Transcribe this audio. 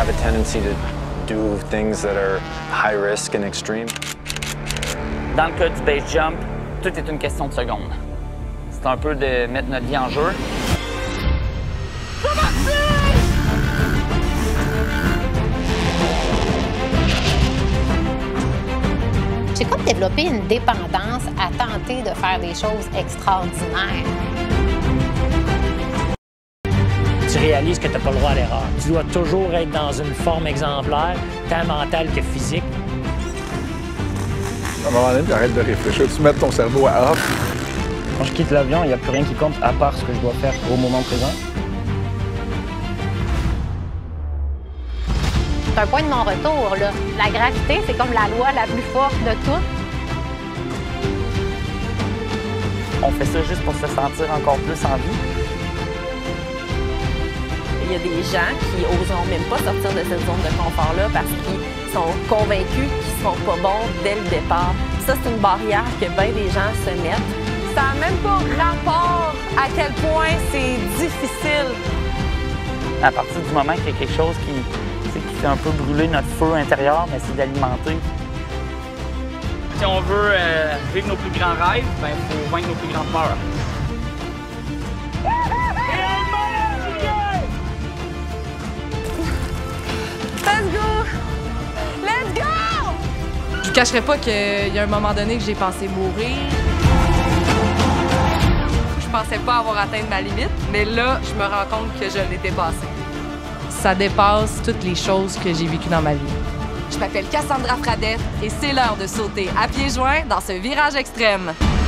have a tendency to do things that are high risk and extreme. Dans le cas du base jump, tout est une question de secondes. C'est un peu de mettre notre vie en jeu. J'ai comme développé une dépendance à tenter de faire des choses extraordinaires. Tu réalises que tu n'as pas le droit à l'erreur. Tu dois toujours être dans une forme exemplaire, tant mentale que physique. À un moment donné, tu arrêtes de réfléchir, tu mets ton cerveau à off. Quand je quitte l'avion, il n'y a plus rien qui compte à part ce que je dois faire au moment présent. C'est un point de non-retour, là. La gravité, c'est comme la loi la plus forte de toutes. On fait ça juste pour se sentir encore plus en vie. Il y a des gens qui n'oseront même pas sortir de cette zone de confort-là parce qu'ils sont convaincus qu'ils ne seront pas bons dès le départ. Ça, c'est une barrière que bien des gens se mettent. Ça n'a même pas rapport à quel point c'est difficile. À partir du moment qu'il y a quelque chose qui fait un peu brûler notre feu intérieur, mais c'est d'alimenter. Si on veut vivre nos plus grands rêves, il faut vaincre nos plus grandes peurs. Let's go! Let's go! Je ne cacherai pas qu'il y a un moment donné que j'ai pensé mourir. Je pensais pas avoir atteint ma limite, mais là, je me rends compte que je l'ai dépassée. Ça dépasse toutes les choses que j'ai vécues dans ma vie. Je m'appelle Cassandra Fradette et c'est l'heure de sauter à pieds joints dans ce virage extrême.